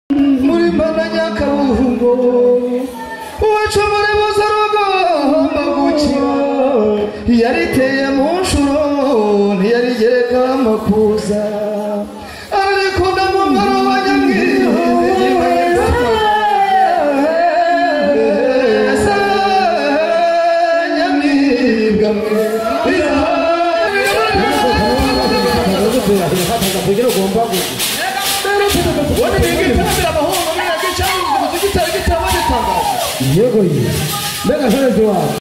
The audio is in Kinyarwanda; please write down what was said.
muri mana nyakabuhungu uwacomore buzarugomba gukira yariteye mu nshuro ntiyarigereka amakuza ararikunda mu mwaro wa nyamwibwa yego mbega